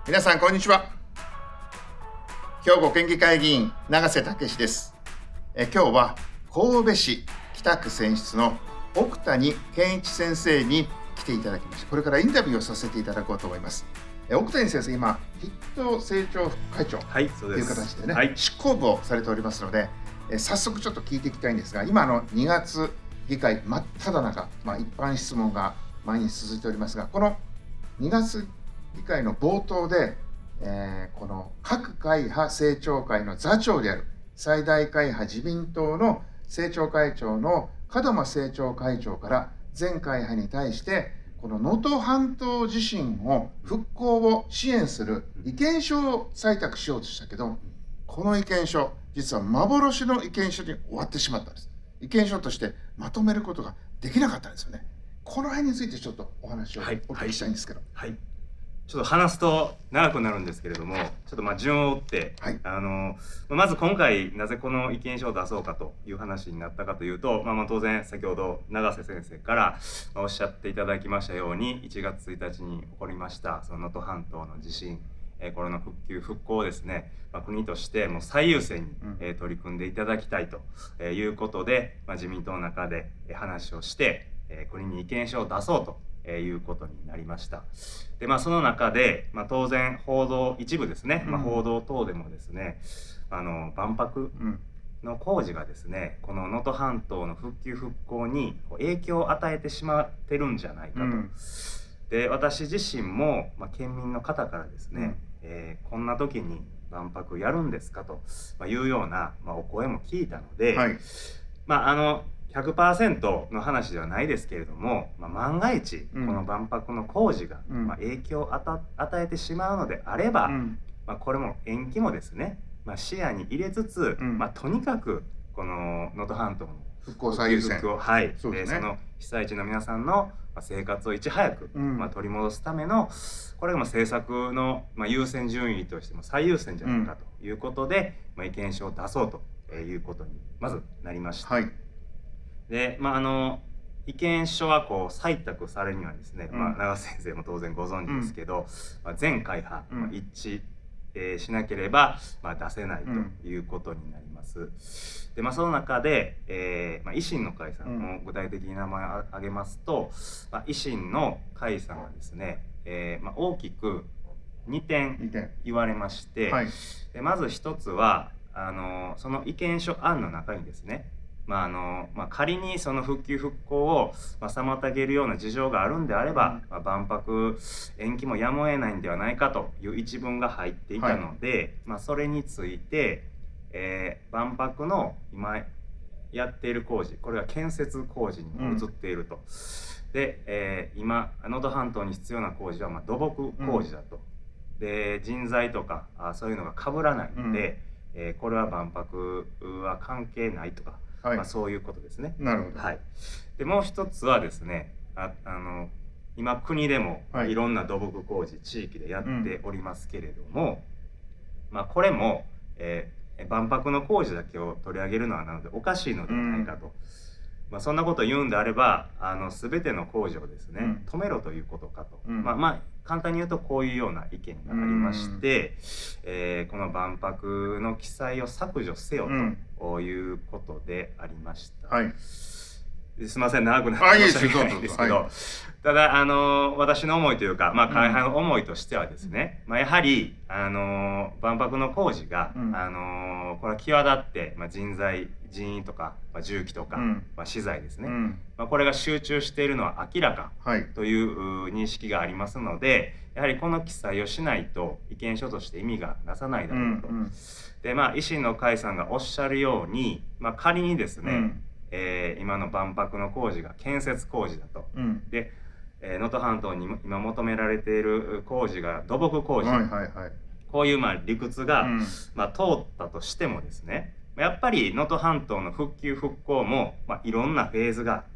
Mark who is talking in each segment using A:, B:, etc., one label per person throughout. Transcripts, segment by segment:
A: 皆さんこんにちは。兵庫県議会議員永瀬武です。今日は神戸市北区選出の奥谷健一先生に来ていただきまして、これからインタビューをさせていただこうと思います。奥谷先生、今筆頭政調副会長という形でね、執行部をされておりますので、早速ちょっと聞いていきたいんですが、今2月議会真っ只中、一般質問が毎日続いておりますが、この2月議会の冒頭で、この各会派政調会の座長である最大会派自民党の政調会長の門間政調会長から全会派に対してこの能登半島地震を復興を支援する意見書を採択しようとしたけど、この意見書実は幻の意見書に終わってしまったんです。意見書としてまとめることができなかったんですよね。この辺についてちょっとお話をお聞きしたいんですけど。
B: ちょっと話すと長くなるんですけれども、ちょっと順を追って、まず今回なぜこの意見書を出そうかという話になったかというと、当然先ほど永瀬先生からおっしゃっていただきましたように、1月1日に起こりましたその能登半島の地震、これの復旧復興をですね、国としてもう最優先に取り組んでいただきたいということで、自民党の中で話をして国に意見書を出そうということになりました。でその中で、当然報道一部ですね、報道等でもですね、万博の工事がですね、この能登半島の復旧復興に影響を与えてしまってるんじゃないかと。で私自身も、県民の方からですね、こんな時に万博やるんですかというような、お声も聞いたので、100% の話ではないですけれども、万が一この万博の工事が影響を与えてしまうのであれば、これも延期もですね、視野に入れつつ、とにかくこの能登半島の
A: 復興最優先、
B: その被災地の皆さんの生活をいち早く取り戻すための、これが政策の優先順位としても最優先じゃないかということで、意見書を出そうということにまずなりました。で意見書は採択されるにはですね、永瀬先生も当然ご存知ですけど、全会派一致しなければ出せないということになります。でその中で、維新の会さんも具体的に名前を挙げますと、維新の会さんはですね、大きく2点言われまして、でまず一つはその意見書案の中にですね、仮にその復旧復興を妨げるような事情があるんであれば、万博延期もやむを得ないんではないかという一文が入っていたので、それについて、万博の今やっている工事、これは建設工事にも移っていると。で、今能登半島に必要な工事は土木工事だと。で人材とかそういうのが被らないので、これは万博は関係ないとか。そういうことですね。
A: なるほど。
B: でもう一つはですね、今国でもいろんな土木工事地域でやっておりますけれども、これも、万博の工事だけを取り上げるのはなのでおかしいのではないかと。そんなことを言うんであれば全ての工事をですね、止めろということかと。簡単に言うとこういうような意見がありまして、この万博の記載を削除せよということでありました。すみません、長くなって申し訳ないんですけど、ただ私の思いというか、会派の思いとしてはですね、やはり万博の工事がこれは際立って人材人員とか重機とか資材ですね、これが集中しているのは明らかという認識がありますので、やはりこの記載をしないと意見書として意味がなさないだろうと。で維新の会さんがおっしゃるように、仮にですね、今の万博の工事が建設工事だと。で能登半島に今求められている工事が土木工事、こういう理屈が通ったとしてもですね、やっぱり能登半島の復旧復興もいろんなフェーズがあって、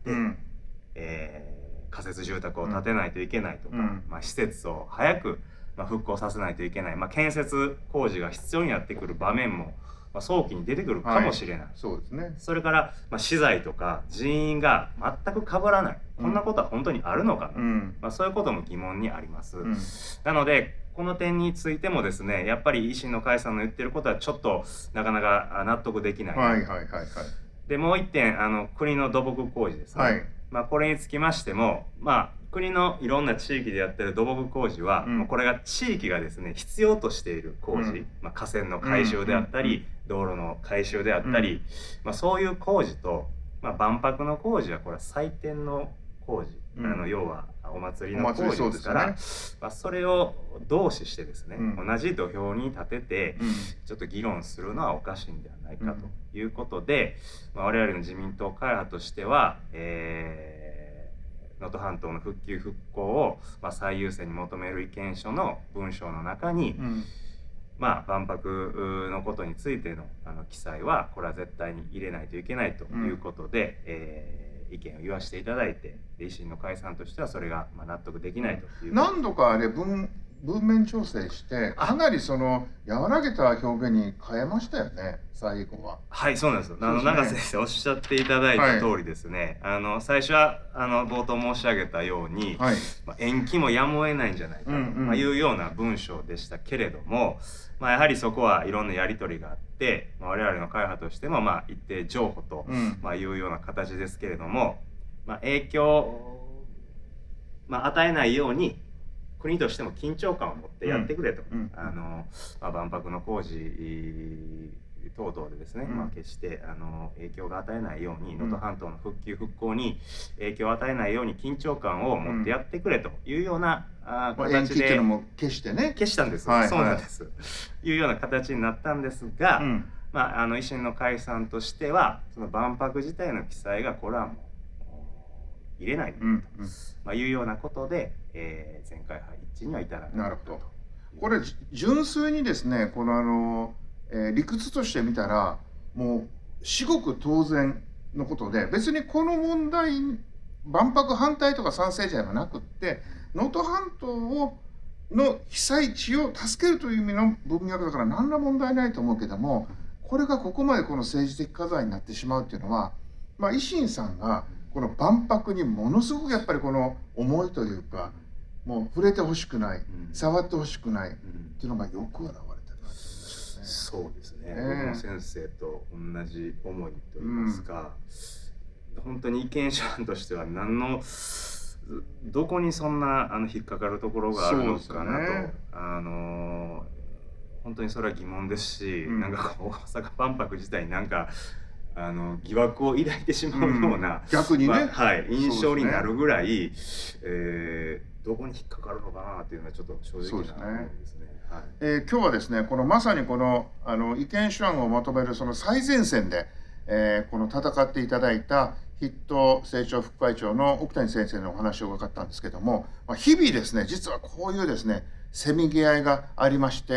B: 仮設住宅を建てないといけないとか、施設を早く復興させないといけない、建設工事が必要になってくる場面も早期に出てくるかもしれない。
A: そうですね。
B: それから資材とか人員が全く被らない、こんなことは本当にあるのか、そういうことも疑問にあります。なのでこの点についてもですね、やっぱり維新の会さんの言ってることはちょっとなかなか納得できない。でもう一点、国の土木工事ですね。これにつきましても、国のいろんな地域でやってる土木工事は、これが地域がですね必要としている工事、河川の改修であったり、道路の改修であったり、そういう工事と、万博の工事はこれは祭典の工事、要はお祭りの工事ですから、それを同視してですね、同じ土俵に立ててちょっと議論するのはおかしいんではないかということで、我々の自民党会派としては、能登半島の復旧復興を最優先に求める意見書の文章の中に、万博のことについての記載はこれは絶対に入れないといけないということで、意見を言わせていただいて、維新の会さんとしてはそれが納得できないという。
A: 何度かあれ文面調整してかなりその和らげた表現に変えましたよね、最後は。
B: はい、そうなんですよ。永瀬先生おっしゃっていただいた通りですね、最初は冒頭申し上げたように、延期もやむを得ないんじゃないかというような文章でしたけれども、やはりそこはいろんなやり取りがあって、我々の会派としても一定譲歩というような形ですけれども、影響を与えないように国としても緊張感を持ってやってくれと、万博の工事等々でですね、決して影響が与えないように、能登半島の復旧復興に影響を与えないように緊張感を持ってやってくれというような形で、
A: っていうのも消してね、
B: 消したんです。そうなんです。いうような形になったんですが、維新の会さんとしてはその万博自体の記載がこれはもう入れないというようなことで、全会派一致には至らなかった。
A: なるほど。これ純粋にですね、この理屈として見たらもう至極当然のことで、別にこの問題万博反対とか賛成じゃなくって、能登半島の被災地を助けるという意味の文脈だから何ら問題ないと思うけども、これがここまでこの政治的課題になってしまうっていうのは、維新さんがこの万博にものすごくやっぱりこの思いというか、もう触れてほしくない、触ってほしくないっていうのがよく表れてるなと思いますね。
B: そうですね。僕も先生と同じ思いといいますか、本当に意見者としては何のどこにそんな引っかかるところがあるのかなと、本当にそれは疑問ですし、なんか大阪万博自体になんか疑惑を抱いてしまうような、
A: 逆にね、
B: 印象になるぐらい、どこに引っかかるのかなっていうのはちょっと正直な思いですね。
A: 今日はですね、このまさにこの意見書案をまとめるその最前線で、この戦っていただいた筆頭政調副会長の奥谷先生のお話を伺ったんですけども、日々ですね、実はこういうですねせめぎ合いがありまして、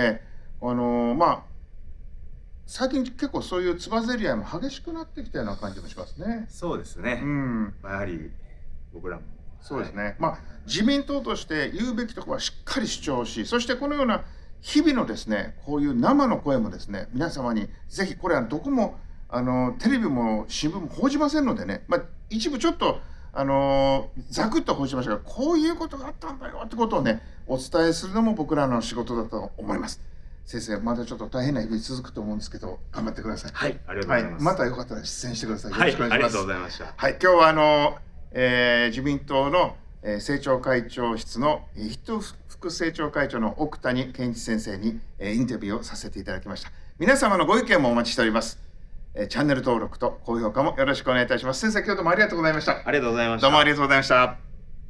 A: 最近結構そういうつばぜり合いも激しくなってきたような感じもしますね。
B: そうですね。やはり僕らも
A: そうですね。自民党として言うべきところはしっかり主張し、そしてこのような日々のですね、こういう生の声もですね、皆様にぜひ、これはどこもテレビも新聞も報じませんのでね、一部ちょっとざくっと報じましたが、こういうことがあったんだよってことをね、お伝えするのも僕らの仕事だと思います。先生、まだちょっと大変な日々続くと思うんですけど、頑張ってください。
B: はい、ありがとうございます。
A: またよかったら出演してください。よろしくお願いします。
B: ありがとうございました。
A: はい、今日は自民党の政調会長室の筆頭副政調会長の奥谷健一先生にインタビューをさせていただきました。皆様のご意見もお待ちしております。チャンネル登録と高評価もよろしくお願いいたします。先生、今日どうもありがとうございました。
B: ありがとうございました。
A: どうもありがとうございました。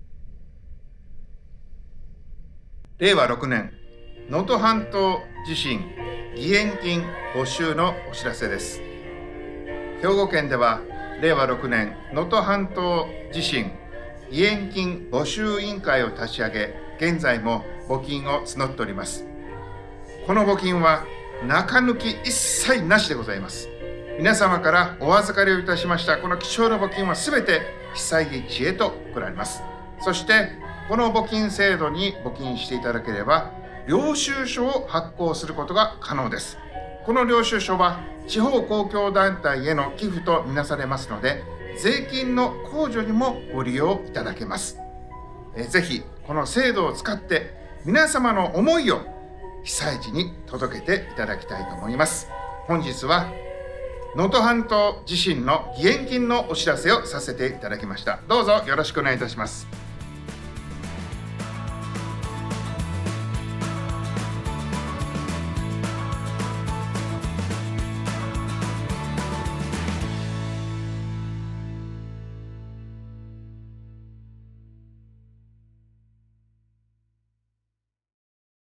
A: 令和6年能登半島地震義援金募集のお知らせです。兵庫県では令和6年能登半島地震義援金募集委員会を立ち上げ、現在も募金を募っております。この募金は中抜き一切なしでございます。皆様からお預かりをいたしましたこの貴重な募金はすべて被災地へと送られます。そしてこの募金制度に募金していただければ領収書を発行することが可能です。この領収書は地方公共団体への寄付とみなされますので、税金の控除にもご利用いただけます。ぜひこの制度を使って皆様の思いを被災地に届けていただきたいと思います。本日は能登半島地震の義援金のお知らせをさせていただきました。どうぞよろしくお願いいたします。